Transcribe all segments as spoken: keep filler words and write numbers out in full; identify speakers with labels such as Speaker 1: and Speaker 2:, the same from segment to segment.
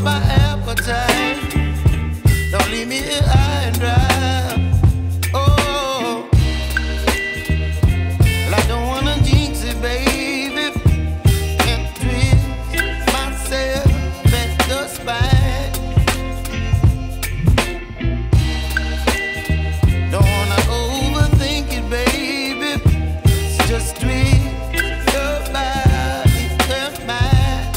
Speaker 1: my appetite. Don't leave me here high and dry. Oh, well, I don't wanna jinx it, baby, and twist myself at the spine. Don't wanna overthink it, baby. It's just twist your body and mine.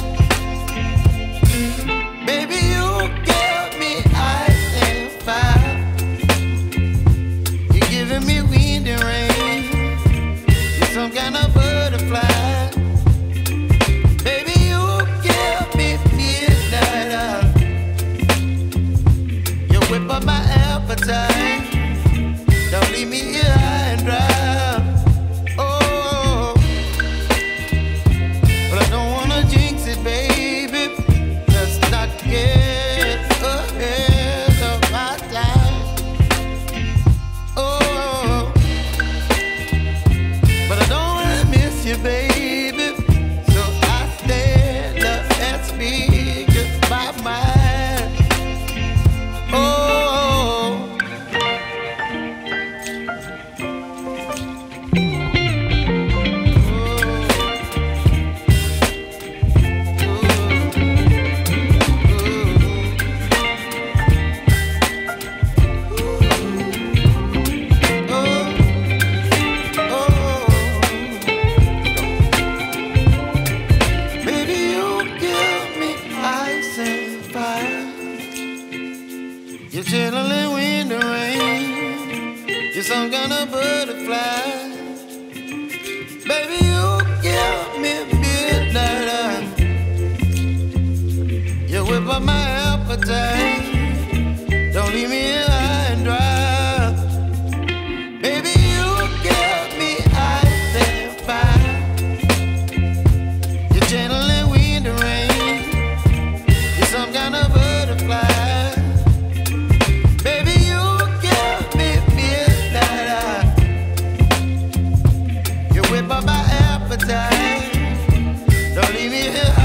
Speaker 1: Baby, you give me ice and fire. You're giving me wind and rain. You're some kind of butterfly. Baby, you give me midnight. You whip up my appetite. Don't leave me here high and dry. Oh, but I don't wanna jinx it, baby. Let's not get ahead of my time. Oh, but I don't wanna miss you, baby. So I stand up and speak just my mind. Oh. You're chilling wind and rain. You're some kind of butterfly. Baby, you give me midnight. You whip up my appetite. Don't leave me here high and dry. Baby, you give me ice and fire. You're channeling wind and rain. You're some kind of butterfly. Whip up my appetite. Don't leave me here